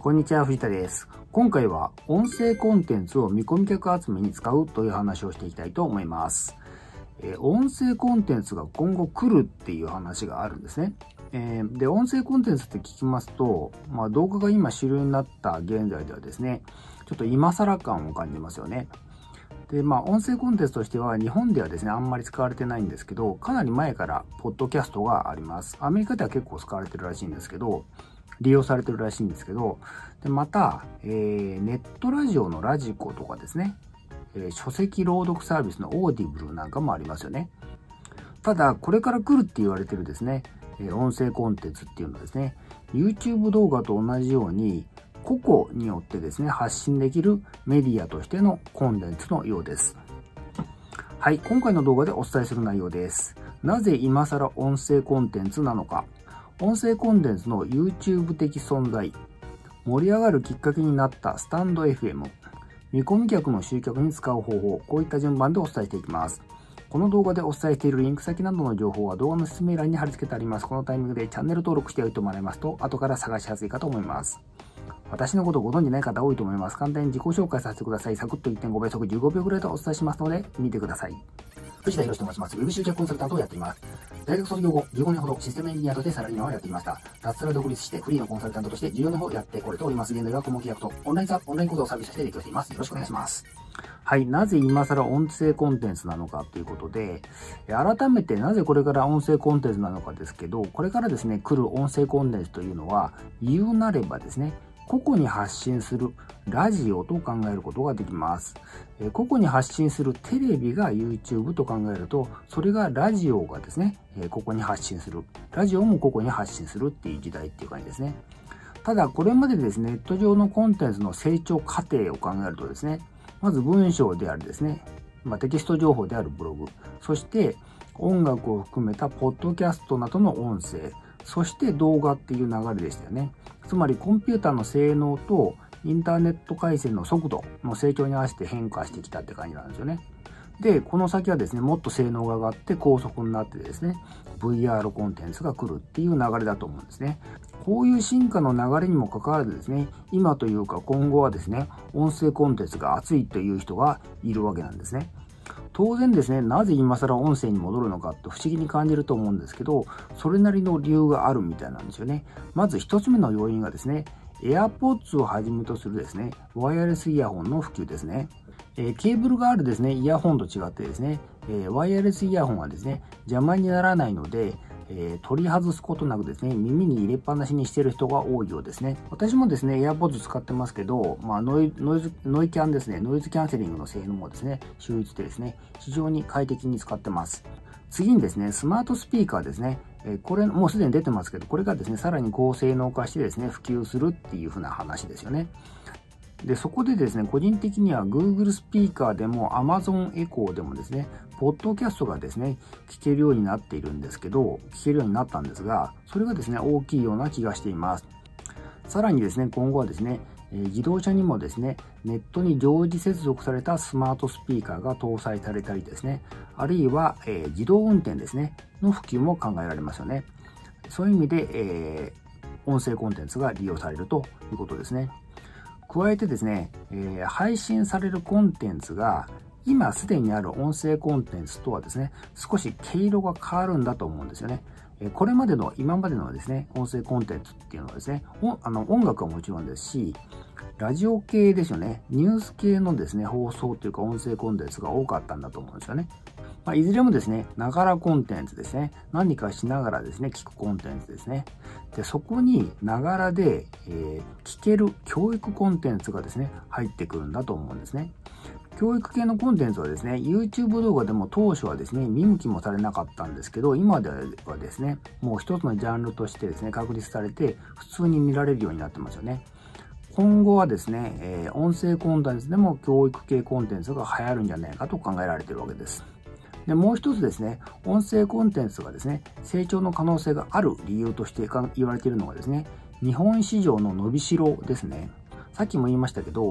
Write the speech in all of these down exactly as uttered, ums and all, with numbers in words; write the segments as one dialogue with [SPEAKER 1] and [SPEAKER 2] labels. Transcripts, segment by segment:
[SPEAKER 1] こんにちは、藤田です。今回は音声コンテンツを見込み客集めに使うという話をしていきたいと思います。えー、音声コンテンツが今後来るっていう話があるんですね。えー、で、音声コンテンツって聞きますと、まあ、動画が今主流になった現在ではですね、ちょっと今更感を感じますよね。で、まあ、音声コンテンツとしては日本ではですね、あんまり使われてないんですけど、かなり前からポッドキャストがあります。アメリカでは結構使われてるらしいんですけど、利用されてるらしいんですけど、でまた、えー、ネットラジオのラジコとかですね、えー、書籍朗読サービスのオーディブルなんかもありますよね。ただ、これから来るって言われてるですね、えー、音声コンテンツっていうのはですね、YouTube 動画と同じように、個々によってですね、発信できるメディアとしてのコンテンツのようです。はい、今回の動画でお伝えする内容です。なぜ今更音声コンテンツなのか。音声コンテンツの YouTube 的存在、盛り上がるきっかけになったスタンド エフエム、見込み客の集客に使う方法、こういった順番でお伝えしていきます。この動画でお伝えしているリンク先などの情報は動画の説明欄に貼り付けてあります。このタイミングでチャンネル登録しておいてもらえますと、後から探しやすいかと思います。私のことをご存じない方多いと思います。簡単に自己紹介させてください。サクッと いってんご 倍速じゅうごびょうぐらいでお伝えしますので、見てください。藤田博と申します。ウェブ集客コンサルタントをやっています。大学卒業後、じゅうごねんほどシステムエンジニアとしてサラリーマンをやっていました。脱サラ独立してフリーのコンサルタントとしてじゅうよねんほどやってこれております。現在は顧問契約とオンラインサオンライン講座をサービスとして提供しています。よろしくお願いします。はい。なぜ今更音声コンテンツなのかということで、改めてなぜこれから音声コンテンツなのかですけど、これからですね、来る音声コンテンツというのは、言うなればですね、個々に発信するラジオと考えることができます。え個々に発信するテレビが YouTube と考えると、それがラジオがですね、え個々に発信する。ラジオも個々に発信するっていう時代っていう感じですね。ただ、これまでですね、ネット上のコンテンツの成長過程を考えるとですね、まず文章であるですね、まあ、テキスト情報であるブログ、そして音楽を含めたポッドキャストなどの音声、そして動画っていう流れでしたよね。つまりコンピューターの性能とインターネット回線の速度の成長に合わせて変化してきたって感じなんですよね。で、この先はですね、もっと性能が上がって高速になってですね、ブイアール コンテンツが来るっていう流れだと思うんですね。こういう進化の流れにもかかわらずですね、今というか今後はですね、音声コンテンツが熱いという人がいるわけなんですね。当然ですね、なぜ今更音声に戻るのかって不思議に感じると思うんですけど、それなりの理由があるみたいなんですよね。まず一つ目の要因がですね、AirPods をはじめとするですね、ワイヤレスイヤホンの普及ですね。えー、ケーブルがあるですね、イヤホンと違ってですね、えー、ワイヤレスイヤホンはですね、邪魔にならないので、えー、取り外すことなくですね、耳に入れっぱなしにしている人が多いようですね。私もですね、AirPods 使ってますけど、まあ、ノイノイズ、ノイキャンですね、ノイズキャンセリングの性能もですね、秀逸でですね、非常に快適に使ってます。次にですね、スマートスピーカーですね。えー、これ、もうすでに出てますけど、これがですね、さらに高性能化してですね、普及するっていう風な話ですよね。で、そこでですね、個人的には Google スピーカーでも Amazon Echo でもですね、ポッドキャストがですね、聞けるようになっているんですけど、聞けるようになったんですが、それがですね、大きいような気がしています。さらにですね、今後はですね、えー、自動車にもですね、ネットに常時接続されたスマートスピーカーが搭載されたりですね、あるいは、えー、自動運転ですね、の普及も考えられますよね。そういう意味で、えー、音声コンテンツが利用されるということですね。加えてですね、えー、配信されるコンテンツが今すでにある音声コンテンツとはですね、少し毛色が変わるんだと思うんですよね。えー、これまでの、今までのですね、音声コンテンツっていうのはですね、あの音楽はもちろんですし、ラジオ系ですよね、ニュース系のですね、放送というか音声コンテンツが多かったんだと思うんですよね。まあ、いずれもですね、ながらコンテンツですね。何かしながらですね、聞くコンテンツですね。で、そこにながらで、えー、聞ける教育コンテンツがですね、入ってくるんだと思うんですね。教育系のコンテンツはですね、YouTube 動画でも当初はですね、見向きもされなかったんですけど、今ではですね、もう一つのジャンルとしてですね、確立されて、普通に見られるようになってますよね。今後はですね、えー、音声コンテンツでも教育系コンテンツが流行るんじゃないかと考えられているわけです。で、もう一つですね、音声コンテンツがですね、成長の可能性がある理由として言われているのがですね、日本市場の伸びしろですね。さっきも言いましたけど、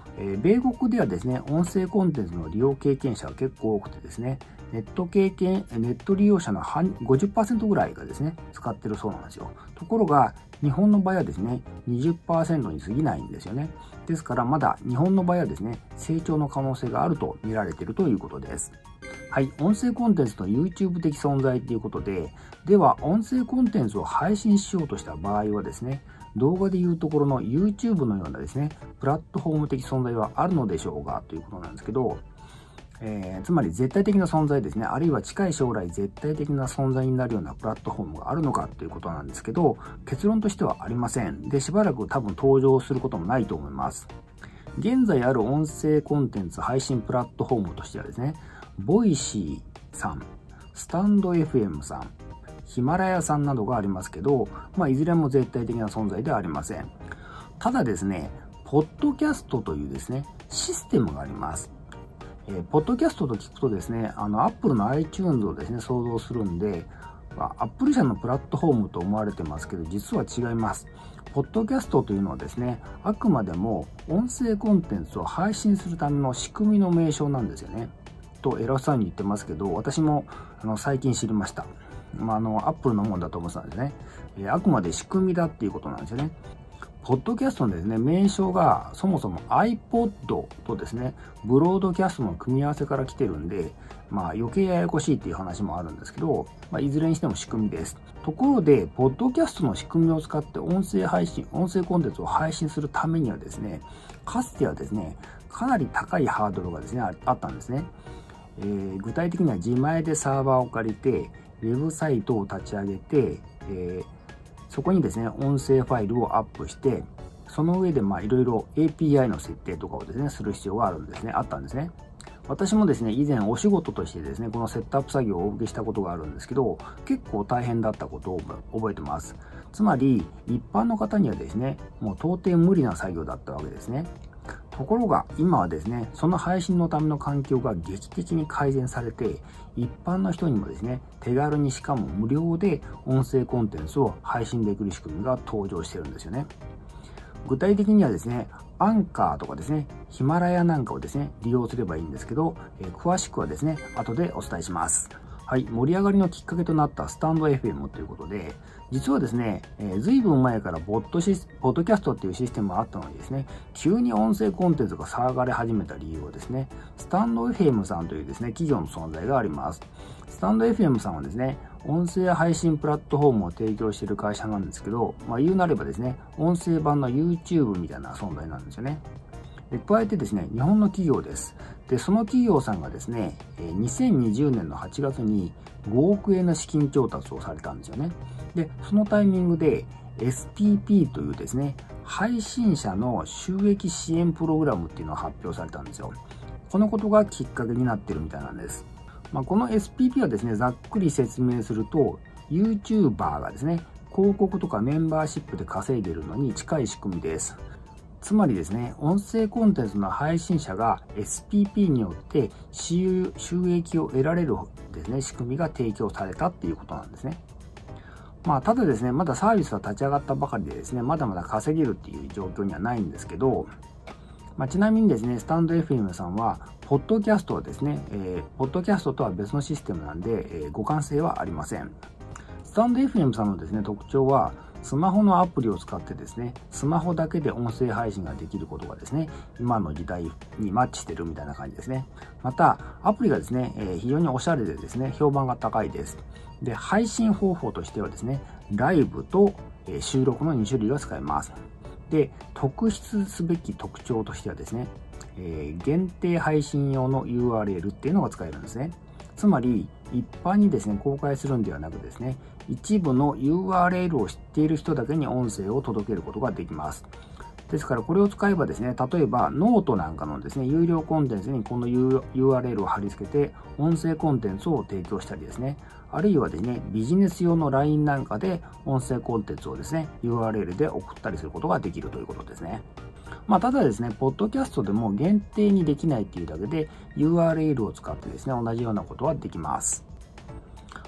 [SPEAKER 1] えー、米国ではですね、音声コンテンツの利用経験者が結構多くてですね、ネット経験、ネット利用者の ごじゅっパーセント ぐらいがですね、使ってるそうなんですよ。ところが、日本の場合はですね、にじゅっパーセント に過ぎないんですよね。ですから、まだ日本の場合はですね、成長の可能性があると見られているということです。はい、音声コンテンツの YouTube 的存在ということで、では、音声コンテンツを配信しようとした場合はですね、動画でいうところの YouTube のようなですね、プラットフォーム的存在はあるのでしょうかということなんですけど、えー、つまり絶対的な存在ですね、あるいは近い将来絶対的な存在になるようなプラットフォームがあるのかということなんですけど、結論としてはありません。で、しばらく多分登場することもないと思います。現在ある音声コンテンツ配信プラットフォームとしてはですね、ボイシーさん、スタンド エフエム さん、ヒマラヤさんなどがありますけど、まあ、いずれも絶対的な存在ではありません。ただですね、ポッドキャストというですね、システムがあります。えー、ポッドキャストと聞くとですね、あの、Apple の iTunes をですね、想像するんで、まあ、Apple 社のプラットフォームと思われてますけど、実は違います。ポッドキャストというのはですね、あくまでも音声コンテンツを配信するための仕組みの名称なんですよね。と偉そうに言ってますけど、私もあの最近知りました。まあ、あの、Apple のものだと思ってたんですね。えー、あくまで仕組みだっていうことなんですよね。ポッドキャストのですね、名称がそもそも iPod とですね、ブロードキャストの組み合わせから来てるんで、まあ余計ややこしいっていう話もあるんですけど、まあ、いずれにしても仕組みです。ところで、ポッドキャストの仕組みを使って音声配信、音声コンテンツを配信するためにはですね、かつてはですね、かなり高いハードルがですね、あったんですね。えー、具体的には自前でサーバーを借りて、ウェブサイトを立ち上げて、えーそこにですね、音声ファイルをアップして、その上でまあいろいろ エーピーアイ の設定とかをですね、する必要があるんですね、あったんですね。私もですね、以前お仕事としてですね、このセットアップ作業をお受けしたことがあるんですけど、結構大変だったことを覚えてます。つまり、一般の方にはですね、もう到底無理な作業だったわけですね。ところが今はですね、その配信のための環境が劇的に改善されて、一般の人にもですね、手軽にしかも無料で音声コンテンツを配信できる仕組みが登場してるんですよね。具体的にはですね、アンカーとかですね、ヒマラヤなんかをですね、利用すればいいんですけど、えー、詳しくはですね、後でお伝えします。はい、盛り上がりのきっかけとなったスタンド エフエム ということで、実はですね、えー、ずいぶん前からボットシス、ポッドキャストっていうシステムがあったのにですね、急に音声コンテンツが騒がれ始めた理由はですね、スタンド エフエム さんというですね、企業の存在があります。スタンド エフエム さんはですね、音声配信プラットフォームを提供している会社なんですけど、まあ言うなればですね、音声版の YouTube みたいな存在なんですよね。で加えてですね、日本の企業です。で、その企業さんがですね、にせんにじゅうねんのはちがつにごおくえんの資金調達をされたんですよね。で、そのタイミングで エスピーピー というですね、配信者の収益支援プログラムっていうのを発表されたんですよ。このことがきっかけになってるみたいなんです。まあ、この エスピーピー はですね、ざっくり説明すると、YouTuber がですね、広告とかメンバーシップで稼いでいるのに近い仕組みです。つまりですね、音声コンテンツの配信者が エスピーピー によって収益を得られるですね、仕組みが提供されたっていうことなんですね。まあ、ただですね、まだサービスが立ち上がったばかりでですね、まだまだ稼げるっていう状況にはないんですけど、まあ、ちなみにですね、スタンド エフエム さんは、ポッドキャストはですね、えー、ポッドキャストとは別のシステムなんで、えー、互換性はありません。スタンド エフエム さんのですね、特徴は、スマホのアプリを使ってですね、スマホだけで音声配信ができることがですね、今の時代にマッチしてるみたいな感じですね。また、アプリがですね、えー、非常におしゃれでですね、評判が高いです。で、配信方法としてはですね、ライブと、えー、収録のに種類が使えます。で、特筆すべき特徴としてはですね、えー、限定配信用の ユーアールエル っていうのが使えるんですね。つまり、一般にですね、公開するんではなくですね、一部の ユーアールエル を知っている人だけに音声を届けることができます。ですから、これを使えばですね、例えばノートなんかのですね、有料コンテンツにこの ユーアールエル を貼り付けて、音声コンテンツを提供したりですね、あるいはですね、ビジネス用の ライン なんかで音声コンテンツをですね、ユーアールエル で送ったりすることができるということですね。まあ、ただですね、ポッドキャストでも限定にできないっていうだけで、ユーアールエル を使ってですね、同じようなことはできます。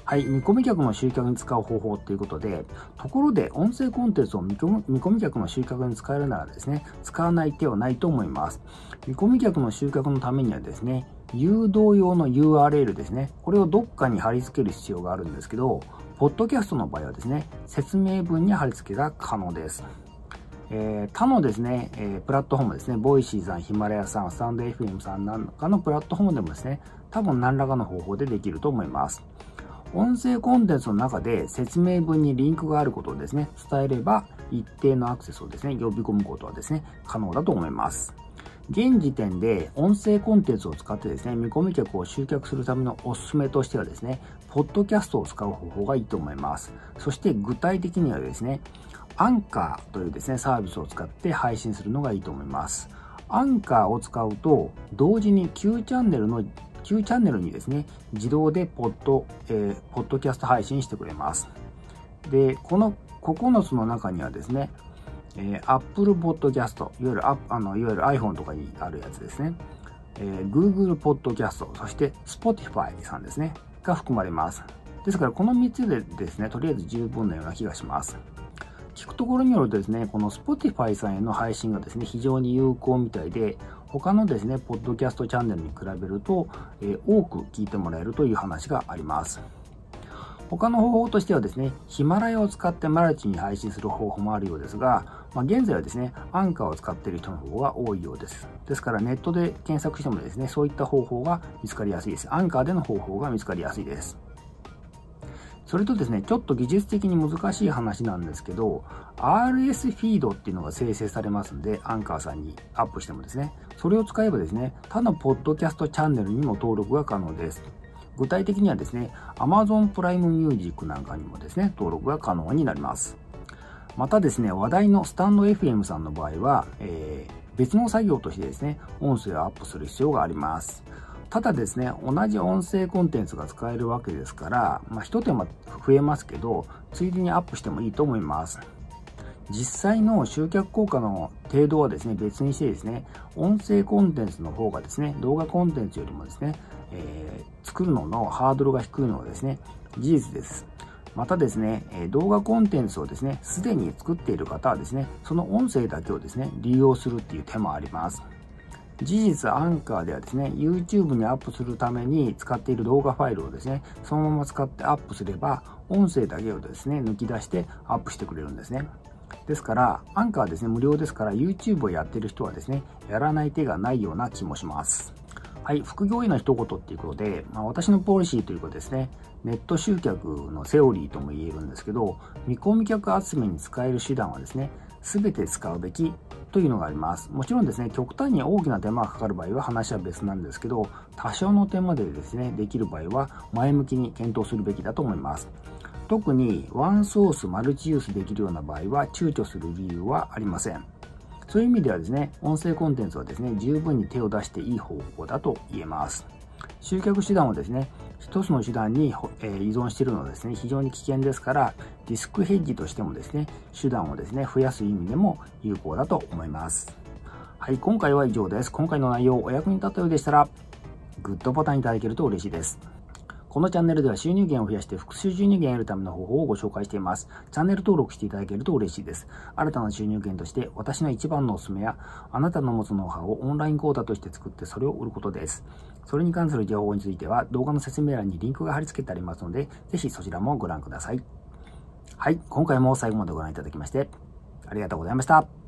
[SPEAKER 1] はい、見込み客の集客に使う方法ということで、ところで音声コンテンツを見込み、見込み客の集客に使えるならですね、使わない手はないと思います。見込み客の集客のためにはですね、誘導用の ユーアールエル ですね、これをどっかに貼り付ける必要があるんですけど、ポッドキャストの場合はですね、説明文に貼り付けが可能です。えー、他のですね、えー、プラットフォームですね、ボイシーさん、ヒマラヤさん、スタンド エフエム さんなんかのプラットフォームでもですね、多分何らかの方法でできると思います。音声コンテンツの中で説明文にリンクがあることをですね、伝えれば一定のアクセスをですね、呼び込むことはですね、可能だと思います。現時点で音声コンテンツを使ってですね、見込み客を集客するためのおすすめとしてはですね、ポッドキャストを使う方法がいいと思います。そして具体的にはですね、アンカーというですね、サービスを使って配信するのがいいと思います。アンカーを使うと、同時にQチャンネルのQチャンネルにですね、自動でポッド、えー、ポッドキャスト配信してくれます。で、このここのつの中にはですね、えー、Apple Podcast、いわゆるああのいわゆる iPhone とかにあるやつですね、えー、Google Podcast、そして Spotify さんですね、が含まれます。ですから、このみっつでですね、とりあえず十分なような気がします。聞くところによるとですね、この Spotify さんへの配信がですね、非常に有効みたいで、他のですね、ポッドキャストチャンネルに比べると、えー、多く聞いてもらえるという話があります。他の方法としてはですね、ヒマラヤを使ってマルチに配信する方法もあるようですが、まあ、現在はですね、アンカーを使っている人の方が多いようです。ですからネットで検索してもですね、そういった方法が見つかりやすいです。アンカーでの方法が見つかりやすいです。それとですね、ちょっと技術的に難しい話なんですけど、アールエス フィードっていうのが生成されますんで、アンカーさんにアップしてもですね、それを使えばですね、他のポッドキャストチャンネルにも登録が可能です。具体的にはですね、Amazon プライムミュージックなんかにもですね、登録が可能になります。またですね、話題のスタンド エフエム さんの場合は、えー、別の作業としてですね、音声をアップする必要があります。ただですね、同じ音声コンテンツが使えるわけですから、まあ、一手間増えますけど、ついでにアップしてもいいと思います。実際の集客効果の程度はですね、別にしてですね、音声コンテンツの方がですね、動画コンテンツよりもですね、えー、作るののハードルが低いのはですね、事実です。またですね、動画コンテンツをですね、すでに作っている方はですね、その音声だけをですね、利用するっていう手もあります。事実、アンカーではですね、YouTube にアップするために使っている動画ファイルをですね、そのまま使ってアップすれば、音声だけをですね、抜き出してアップしてくれるんですね。ですから、アンカーはですね、無料ですから、YouTube をやっている人はですね、やらない手がないような気もします。はい、副業への一言っていうことで、まあ、私のポリシーということですね、ネット集客のセオリーとも言えるんですけど、見込み客集めに使える手段はですね、すべて使うべきというのがあります。もちろんですね、極端に大きな手間がかかる場合は話は別なんですけど、多少の手間でですね、できる場合は前向きに検討するべきだと思います。特にワンソースマルチユースできるような場合は躊躇する理由はありません。そういう意味ではですね、音声コンテンツはですね、十分に手を出していい方法だと言えます。集客手段をですね、一つの手段に依存しているのはですね、非常に危険ですから、リスクヘッジとしてもですね、手段をですね、増やす意味でも有効だと思います。はい、今回は以上です。今回の内容お役に立ったようでしたら、グッドボタンいただけると嬉しいです。このチャンネルでは収入源を増やして複数収入源を得るための方法をご紹介しています。チャンネル登録していただけると嬉しいです。新たな収入源として私の一番のおすすめやあなたの持つノウハウをオンライン講座として作ってそれを売ることです。それに関する情報については動画の説明欄にリンクが貼り付けてありますので、ぜひそちらもご覧ください。はい、今回も最後までご覧いただきましてありがとうございました。